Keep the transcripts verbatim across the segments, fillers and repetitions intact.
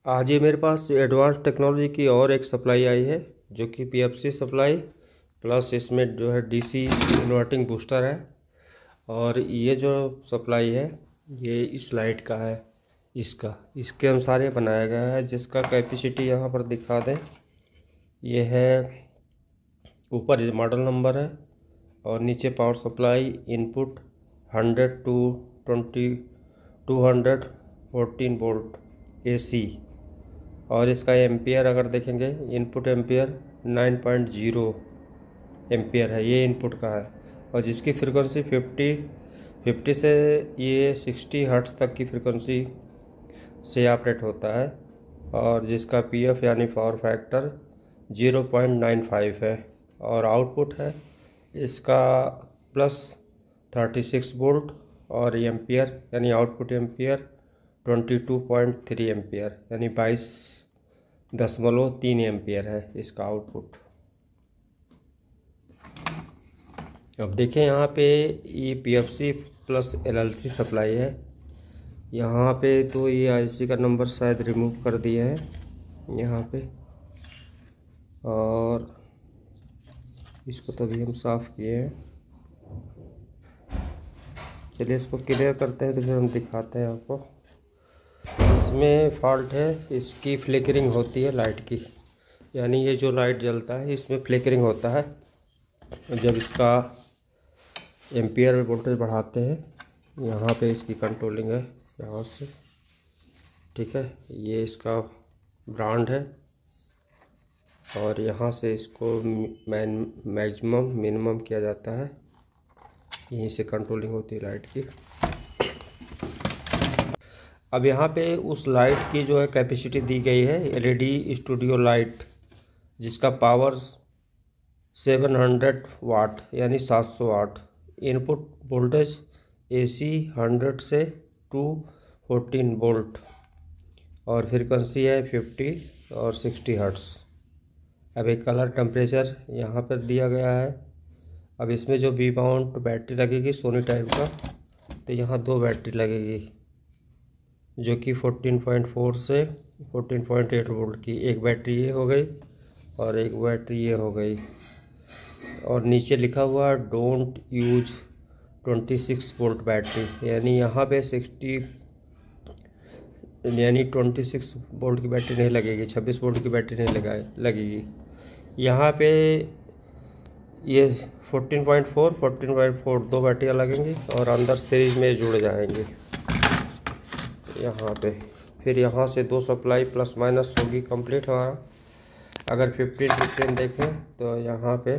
आज ये मेरे पास एडवांस टेक्नोलॉजी की और एक सप्लाई आई है जो कि पीएफसी सप्लाई प्लस इसमें जो है डीसी इन्वर्टिंग बूस्टर है। और ये जो सप्लाई है ये इस लाइट का है, इसका इसके अनुसार ये बनाया गया है, जिसका कैपेसिटी यहाँ पर दिखा दें। ये है ऊपर मॉडल नंबर है और नीचे power supply input hundred two twenty to hundred fourteen volt AC. और इसका एम्पियर अगर देखेंगे input ampere nine point zero ampere है, ये इनपुट का है। और जिसकी फ्रीक्वेंसी फिफ्टी फिफ्टी से ये सिक्सटी हर्ट्ज तक की फ्रीक्वेंसी से ऑपरेट होता है। और जिसका पीएफ यानी power factor zero point nine five है। और आउटपुट है इसका प्लस थर्टी सिक्स वोल्ट और एम्पियर यानी output ampere twenty two point three ampere यानी बाईस दशमलव तीन एम्पियर है इसका आउटपुट। अब देखें यहाँ पे ये पीएफसी प्लस एलएलसी सप्लाई है। यहाँ पे तो ये आईसी का नंबर शायद रिमूव कर दिया है यहाँ पे, और इसको तभी हम साफ़ किए हैं। चलिए इसको क्लियर करते हैं तो फिर हम दिखाते हैं आपको। इसमें फॉल्ट है, इसकी फ्लिकरिंग होती है लाइट की, यानी ये जो लाइट जलता है इसमें फ्लिकरिंग होता है। जब इसका एम्पियर वोल्टेज बढ़ाते हैं यहाँ पे इसकी कंट्रोलिंग है यहाँ से, ठीक है। ये इसका ब्रांड है और यहाँ से इसको मैन मैक्सिमम मिनिमम किया जाता है, यहीं से कंट्रोलिंग होती है लाइट की। अब यहाँ पे उस लाइट की जो है कैपेसिटी दी गई है एलईडी स्टूडियो लाइट, जिसका पावर सेवन हंड्रेड वाट यानी सात सौ watt. Input voltage AC hundred से टू फोर्टीन वोल्ट और फ्रीक्वेंसी है फिफ्टी और सिक्सटी हर्ट्स। अब एक कलर टेम्परेचर यहाँ पर दिया गया है। अब इसमें जो वी माउंट बैटरी लगेगी सोनी टाइप का, तो यहाँ दो बैटरी लगेगी जो कि फोर्टीन पॉइंट फोर से फोर्टीन पॉइंट एट वोल्ट की। एक बैटरी ये हो गई और एक बैटरी ये हो गई। और नीचे लिखा हुआ don't use twenty six volt battery, यानी यहाँ पे सिक्सटी यानी ट्वेंटी सिक्स वोल्ट की बैटरी नहीं लगेगी, छब्बीस वोल्ट की बैटरी नहीं लगाए लगेगी। यहाँ पे ये fourteen point four fourteen point four दो बैटरियाँ लगेंगी और अंदर सीरीज में जुड़ जाएंगे यहाँ पे। फिर यहाँ से दो सप्लाई प्लस माइनस होगी कंप्लीट हमारा। अगर फिफ्टीन फिफ्टीन देखें तो यहाँ पे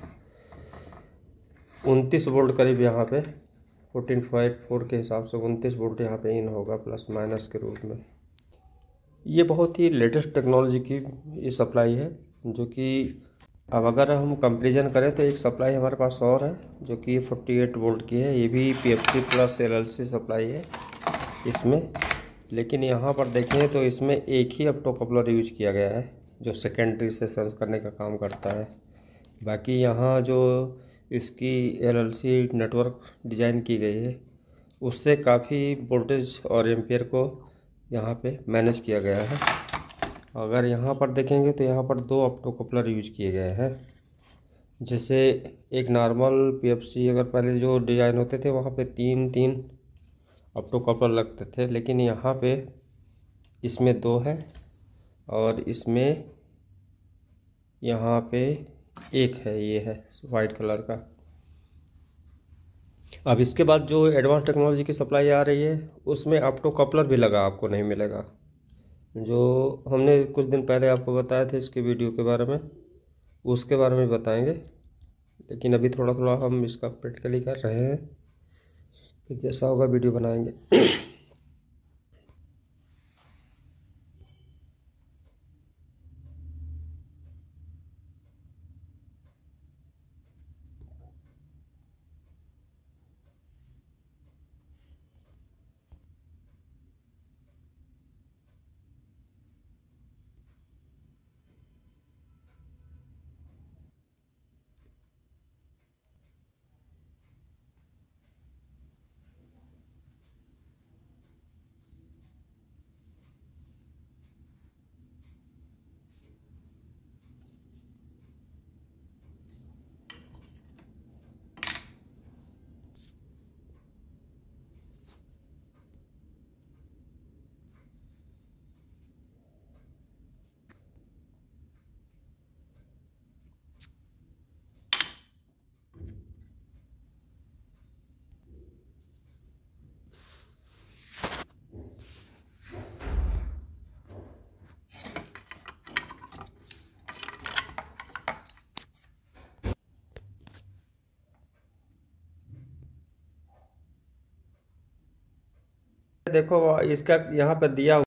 उनतीस वोल्ट करीब, यहाँ पे फोर्टीन पॉइंट फोर के हिसाब से उनतीस वोल्ट यहाँ पे इन होगा प्लस माइनस के रूप में। ये बहुत ही लेटेस्ट टेक्नोलॉजी की ये सप्लाई है, जो कि अब अगर हम कंपैरिजन करें तो एक सप्लाई हमारे पास और है जो कि फोर्टी एट वोल्ट की है। ये भी पीएफसी प्लस एलएलसी सप्लाई है इसमें, लेकिन यहाँ पर देखें तो इसमें एक ही ऑप्टोकपलर यूज किया गया है जो सेकेंडरी से सेंस करने का काम करता है। बाकी यहाँ जो इसकी एलएलसी नेटवर्क डिज़ाइन की गई है उससे काफ़ी वोल्टेज और एम्पियर को यहाँ पे मैनेज किया गया है। अगर यहाँ पर देखेंगे तो यहाँ पर दो ऑप्टोकपलर यूज किए गए हैं। जैसे एक नॉर्मल पीएफसी अगर पहले जो डिज़ाइन होते थे वहाँ पे तीन तीन ऑप्टोकपलर लगते थे, लेकिन यहाँ पे इसमें दो है और इसमें यहाँ पे एक है, ये है वाइट कलर का। अब इसके बाद जो एडवांस टेक्नोलॉजी की सप्लाई आ रही है उसमें ऑप्टोकपलर भी लगा आपको नहीं मिलेगा। जो हमने कुछ दिन पहले आपको बताया था इसके वीडियो के बारे में, उसके बारे में बताएंगे, लेकिन अभी थोड़ा थोड़ा हम इसका प्रैक्टिकली कर रहे हैं, फिर जैसा होगा वीडियो बनाएंगे। देखो इसका यहाँ पे दिया